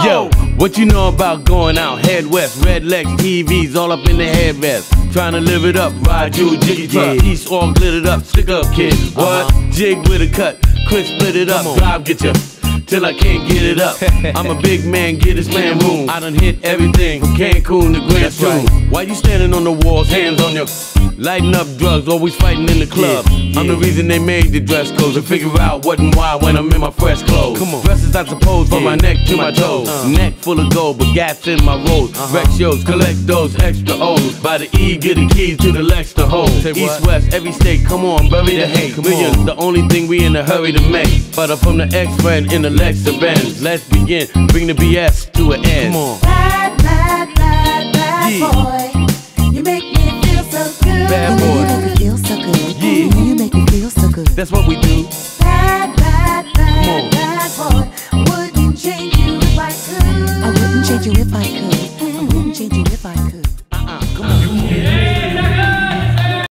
Yo, what you know about going out? Head west, red legs, TVs all up in the headrest. Trying to live it up, ride you, jiggy truck. East all glittered up, stick up kid. What? Jig with a cut, quick split it up. Drive get you till I can't get it up. I'm a big man, get this man room. I done hit everything from Cancun to Grand Tune. Why you standing on the walls, hands on your lighting up drugs, always fighting in the club. I'm the reason they made the dress codes, to figure out what and why when I'm in my fresh clothes. Dresses I suppose from my neck to my toes. Neck full of gold, but gas in my rolls. Wreck shows, collect those extra O's. By the E, get the keys to the Lex to hold. East, west, every state, come on, bury the hate. Millions, the only thing we in a hurry to make. But I'm from the X-Friend in the Lexa Benz. Let's begin, bring the BS to an end. Come on. Bad, bad, bad, bad boy. You make me feel so good. Bad boy. You make me feel so good. Yeah. You make me feel so good. That's what we do. Bad, bad, bad, bad boy. Wouldn't change you if I could. I wouldn't change you if I could. I wouldn't change you if I could.